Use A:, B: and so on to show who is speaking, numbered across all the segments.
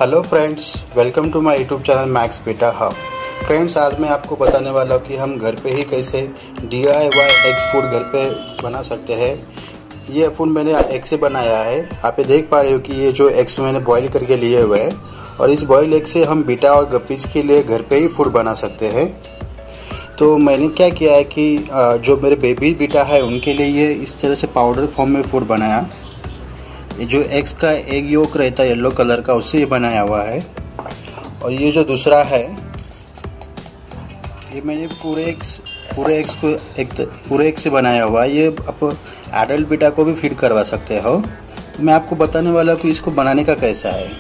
A: Hello friends, welcome to my YouTube channel Max Beta Hub. Friends, आज मैं आपको बताने वाला हूँ कि हम घर पे ही कैसे DIY एग्स फूड घर पे बना सकते हैं। ये फूड मैंने एग से बनाया है। आप ये देख पा रहे हो कि ये जो एग्स मैंने बॉईल करके लिए हुए हैं, और इस बॉयल एग से हम बीटा और गप्पीज़ के लिए घर पे ही फूड बना सकते हैं। तो मैंने क्या किया है कि जो मेरे बेबी बीटा है उनके लिए ये इस तरह से पाउडर फॉर्म में फूड बनाया। ये जो एग्स का एग योक रहता है येलो कलर का, उससे ये बनाया हुआ है। और ये जो दूसरा है, ये मैंने पूरे एग से बनाया हुआ है। ये आप एडल्ट बीटा को भी फीड करवा सकते हो। तो मैं आपको बताने वाला हूँ कि इसको बनाने का कैसा है।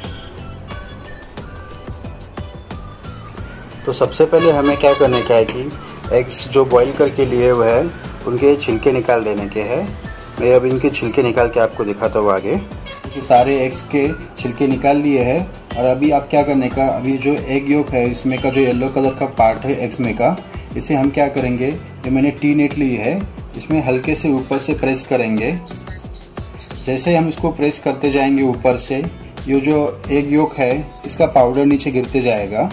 A: तो सबसे पहले हमें क्या करने का है कि एग्स जो बॉईल करके लिए हुए हैं उनके छिलके निकाल देने के हैं। मैं अब इनके छिलके निकाल के आपको दिखाता हूँ आगे। क्योंकि सारे एग्स के छिलके निकाल लिए हैं। और अभी आप क्या करने का, अभी जो एग योक है इसमें का जो येलो कलर का पार्ट है एग्स में का, इसे हम क्या करेंगे, ये मैंने टी नेट ली है, इसमें हल्के से ऊपर से प्रेस करेंगे। जैसे हम इसको प्रेस करते जाएंगे ऊपर से, ये जो एग योक है इसका पाउडर नीचे गिरते जाएगा।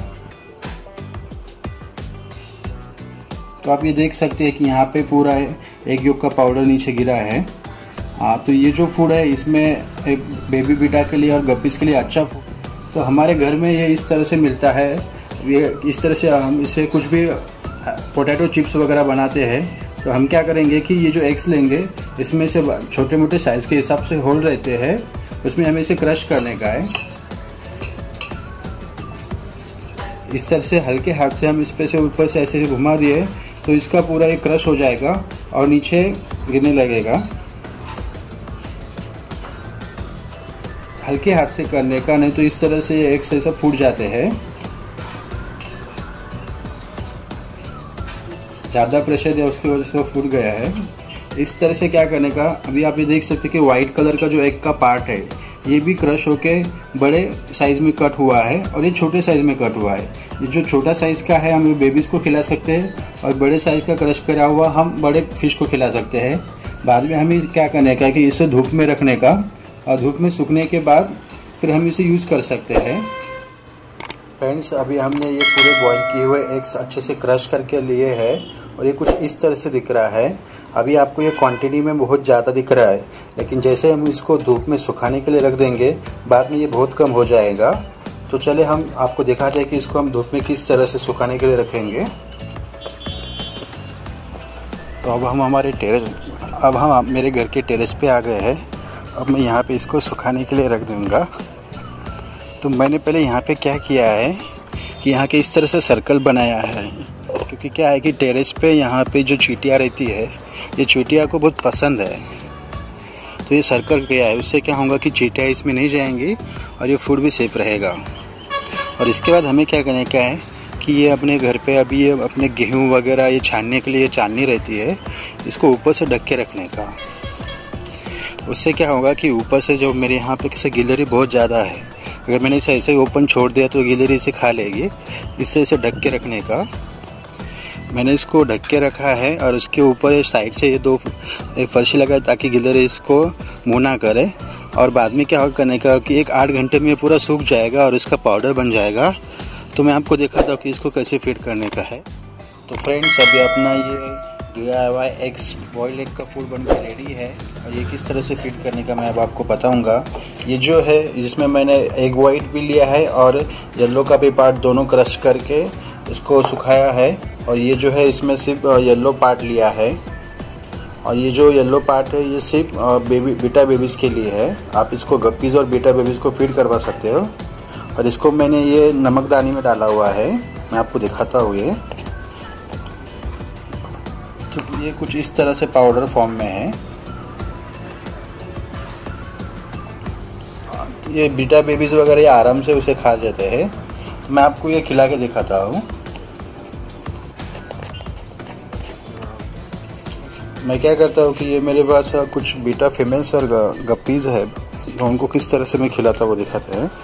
A: तो आप ये देख सकते हैं कि यहाँ पे पूरा एग योक का पाउडर नीचे गिरा है। तो ये जो फूड है इसमें एक बेबी बीटा के लिए और गप्पीज़ के लिए अच्छा फूड। तो हमारे घर में ये इस तरह से मिलता है। ये इस तरह से हम इससे कुछ भी पोटैटो चिप्स वगैरह बनाते हैं। तो हम क्या करेंगे कि ये जो एग्स लेंगे, इसमें से छोटे मोटे साइज़ के हिसाब से होल रहते हैं, उसमें हमें इसे क्रश करने का है। इस तरह से हल्के हाथ से हम इस पे से ऊपर से ऐसे घुमा दिए तो इसका पूरा एक क्रश हो जाएगा और नीचे गिरने लगेगा। हल्के हाथ से करने का, नहीं तो इस तरह से एक से सब फूट जाते हैं। ज़्यादा प्रेशर दिया उसकी वजह से वो फूट गया है। इस तरह से क्या करने का, अभी आप ये देख सकते हैं कि वाइट कलर का जो एग का पार्ट है ये भी क्रश होके बड़े साइज़ में कट हुआ है और ये छोटे साइज़ में कट हुआ है। ये जो छोटा साइज़ का है हम बेबीज़ को खिला सकते हैं, और बड़े साइज़ का क्रश करा हुआ हम बड़े फिश को खिला सकते हैं। बाद में हमें क्या करने का कि इसे धूप में रखने का, और धूप में सूखने के बाद फिर हम इसे यूज़ कर सकते हैं। फ्रेंड्स, अभी हमने ये पूरे बॉईल किए हुए एग्स अच्छे से क्रश करके लिए हैं और ये कुछ इस तरह से दिख रहा है। अभी आपको ये क्वांटिटी में बहुत ज़्यादा दिख रहा है, लेकिन जैसे हम इसको धूप में सुखाने के लिए रख देंगे बाद में ये बहुत कम हो जाएगा। तो चले हम आपको दिखाते हैं कि इसको हम धूप में किस तरह से सुखाने के लिए रखेंगे। तो अब हम मेरे घर के टेरेस पे आ गए हैं। अब मैं यहाँ पे इसको सुखाने के लिए रख दूँगा। तो मैंने पहले यहाँ पे क्या किया है कि यहाँ के इस तरह से सर्कल बनाया है, क्योंकि क्या है कि टेरेस पे यहाँ पे जो चींटियाँ रहती है, ये चींटियाँ को बहुत पसंद है। तो ये सर्कल किया है, उससे क्या होगा कि चींटियाँ इसमें नहीं जाएंगी और ये फूड भी सेफ रहेगा। और इसके बाद हमें क्या करने का है कि ये अपने घर पे अभी ये अपने गेहूँ वगैरह ये छानने के लिए चालनी रहती है, इसको ऊपर से ढक के रखने का। उससे क्या होगा कि ऊपर से जो मेरे यहाँ पे किसी गिलहरी बहुत ज़्यादा है, अगर मैंने इसे ऐसे ओपन छोड़ दिया तो गिलहरी इसे खा लेगी। इससे इसे ढक के रखने का। मैंने इसको ढक के रखा है और उसके ऊपर साइड से ये एक फर्शी लगाए ताकि गिलहरी इसको मुँह ना करे। और बाद में क्या करने का कि 8 घंटे में पूरा सूख जाएगा और इसका पाउडर बन जाएगा। तो मैं आपको दिखाता हूँ कि इसको कैसे फीड करने का है। तो फ्रेंड्स, अभी अपना ये DIY एग्स बॉयल एग का फूड बनकर रेडी है, और ये किस तरह से फीड करने का मैं अब आपको बताऊंगा। ये जो है जिसमें मैंने एग वाइट भी लिया है और येलो का भी पार्ट दोनों क्रश करके इसको सुखाया है। और ये जो है इसमें सिर्फ येलो पार्ट लिया है, और ये जो येलो पार्ट है ये सिर्फ बीटा बेबीज़ के लिए है। आप इसको गप्पीज़ और बीटा बेबीज़ को फीड करवा सकते हो। और इसको मैंने ये नमकदानी में डाला हुआ है, मैं आपको दिखाता हूँ। तो ये कुछ इस तरह से पाउडर फॉर्म में है। तो ये बीटा बेबीज़ वगैरह ये आराम से उसे खा जाते हैं। तो मैं आपको ये खिला के दिखाता हूँ। मैं क्या करता हूँ कि ये मेरे पास कुछ बीटा फीमेल्स और गप्पीज़ है, तो उनको किस तरह से मैं खिलाता वो दिखाते हैं।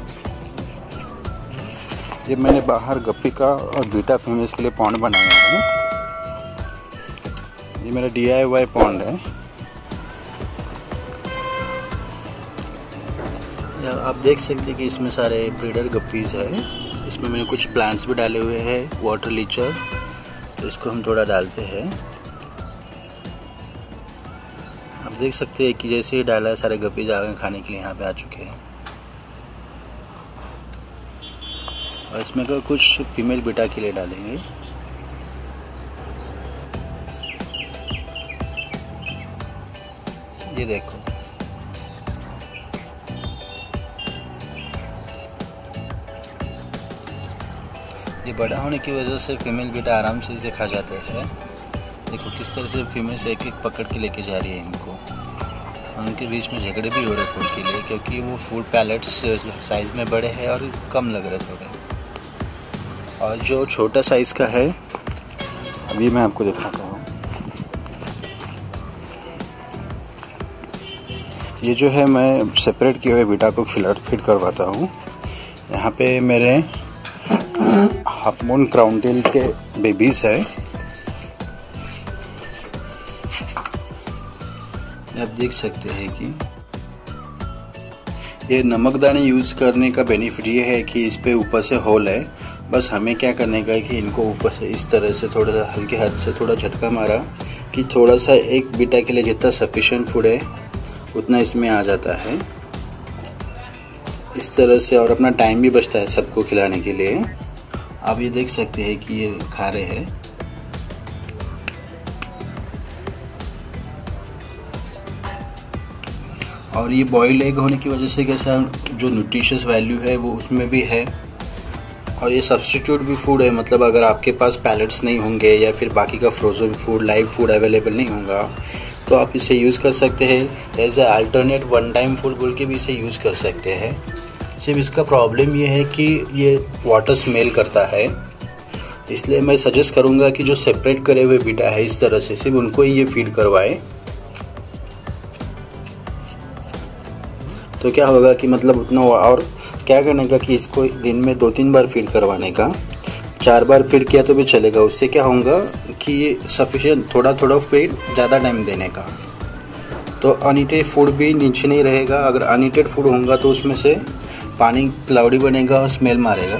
A: ये मैंने बाहर गप्पी का और बीटा फीमेल्स के लिए पॉन्ड बनाया है। ये मेरा DIY पॉन्ड है। ये आप देख सकते हैं कि इसमें सारे ब्रीडर गप्पीज़ है। इसमें मैंने कुछ प्लांट्स भी डाले हुए हैं, वाटर लीचर, तो इसको हम थोड़ा डालते हैं। आप देख सकते हैं कि जैसे ही डाला है सारे गप्पीज़ आ गए खाने के लिए, यहाँ पे आ चुके हैं। और इसमें का कुछ फीमेल बीटा के लिए डालेंगे। ये देखो, ये बड़ा होने की वजह से फीमेल बीटा आराम से इसे खा जाते हैं। देखो किस तरह से फीमेल से एक एक पकड़ के लेके जा रही है इनको। और उनके बीच में झगड़े भी हो रहे फूड के लिए, क्योंकि वो फूड पैलेट्स साइज़ में बड़े हैं और कम लग रहे थोड़े। और जो छोटा साइज़ का है अभी मैं आपको दिखाता हूँ। ये जो है मैं सेपरेट किए हुए बीटा को फीड करवाता हूँ। यहाँ पे मेरे हाफ मून क्राउन टेल के बेबीज है। आप देख सकते हैं कि ये नमकदानी यूज़ करने का बेनिफिट ये है कि इस पे ऊपर से होल है। बस हमें क्या करने का है कि इनको ऊपर से इस तरह से थोड़ा सा हल्के हाथ से थोड़ा झटका मारा कि थोड़ा सा एक बीटा के लिए जितना सफिशिएंट फूड है उतना इसमें आ जाता है इस तरह से। और अपना टाइम भी बचता है सबको खिलाने के लिए। आप ये देख सकते हैं कि ये खा रहे हैं। और ये बॉइल्ड एग होने की वजह से कैसा जो न्यूट्रिशियस वैल्यू है वो उसमें भी है। और ये सब्स्टिट्यूट भी फूड है, मतलब अगर आपके पास पैलेट्स नहीं होंगे या फिर बाकी का frozen food live food available नहीं होगा तो आप इसे यूज़ कर सकते हैं। As a alternate one time food बोल के भी इसे यूज़ कर सकते हैं। सिर्फ इसका प्रॉब्लम ये है कि ये वाटर स्मेल करता है, इसलिए मैं सजेस्ट करूँगा कि जो सेपरेट करे हुए बीटा है इस तरह से सिर्फ उनको ही ये फीड करवाए। तो क्या होगा कि मतलब उतना, और क्या करने का कि इसको दिन में 2-3 बार फीड करवाने का। 4 बार फीड किया तो भी चलेगा। उससे क्या होगा कि ये सफिशिएंट थोड़ा थोड़ा फीड ज़्यादा टाइम देने का, तो अनईटेड फूड भी नीचे नहीं रहेगा। अगर अनईटेड फूड होगा तो उसमें से पानी क्लाउडी बनेगा और स्मेल मारेगा।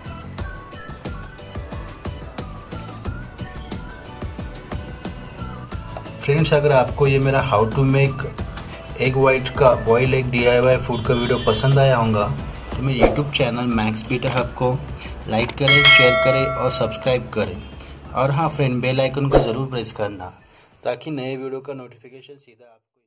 A: फ्रेंड्स, अगर आपको ये मेरा how to make egg white का बॉयल एग DIY फूड का वीडियो पसंद आया होगा तो मेरे YouTube channel Max Beta Hub को लाइक करें, शेयर करें और सब्सक्राइब करें। और हाँ फ्रेंड, बेल आइकन को ज़रूर प्रेस करना ताकि नए वीडियो का नोटिफिकेशन सीधा आपको